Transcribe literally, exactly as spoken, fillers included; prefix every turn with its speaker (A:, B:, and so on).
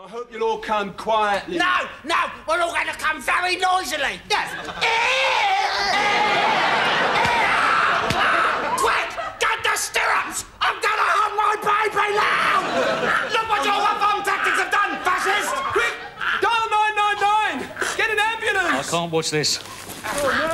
A: I hope you'll all come quietly.
B: No, no, we're all going to come very noisily. Yes. Quick, get the stirrups! I'm going to hug my baby now! Look what your one-bomb tactics have done, fascist!
A: Quick, dial nine nine nine! Get an ambulance!
C: I can't watch this.
A: Oh, no.